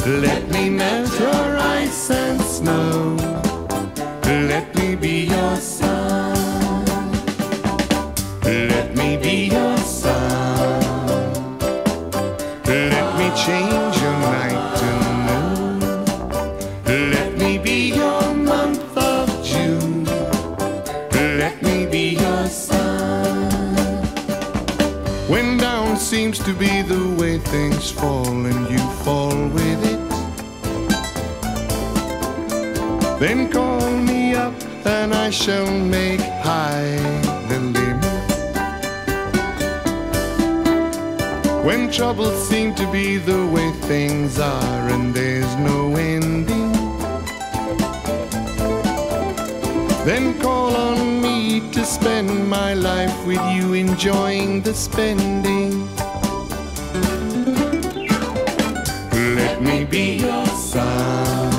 Let me melt your ice and snow. Let me be your sun. Let me be your sun. Let me change your night to noon. Let me be your month of June. Let me be your sun. When down seems to be the way things fall and you fall with it, then call me up and I shall make high the limit. When troubles seem to be the way things are and there's no ending, then call on me to spend my life with you, enjoying the spending. Let me be your sun.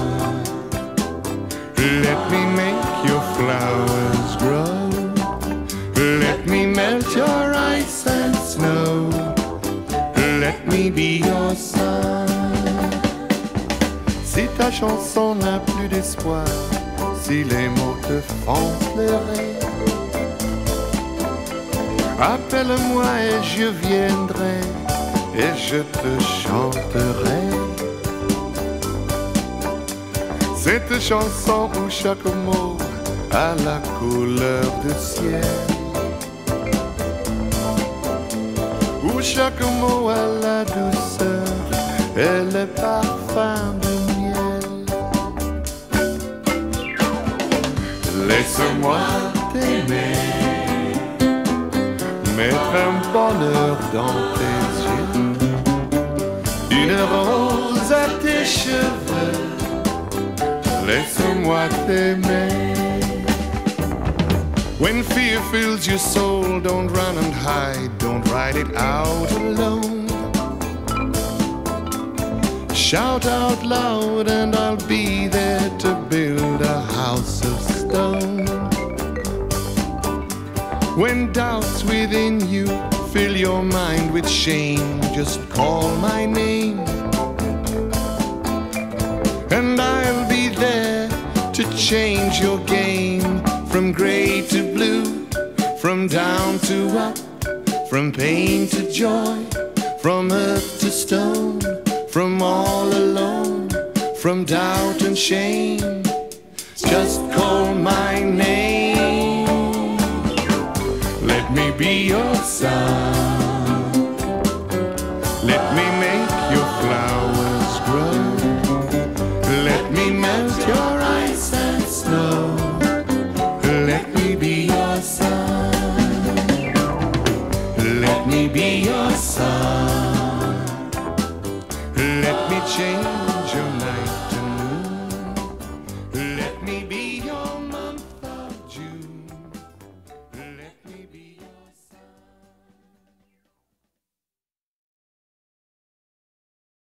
Let me make your flowers grow. Let me melt your ice and snow. Let me be your sun. Si ta chanson n'a plus d'espoir, si les mots te font pleurer, appelle-moi et je viendrai et je te chanterai cette chanson où chaque mot a la couleur du ciel, où chaque mot a la douceur et le parfum du miel. Laisse-moi t'aimer, mettre un bonheur dans tes yeux, une rose à tes cheveux. Laisse-moi t'aimer. When fear fills your soul, don't run and hide, don't ride it out alone. Shout out loud and I'll be there to build a house of stone. When doubts within you fill your mind with shame, just call my name and I'll be there to change your game from gray to blue, from down to up, from pain to joy, from earth to stone, from all alone, from doubt and shame. Just call my name. Let me be your sun. Let me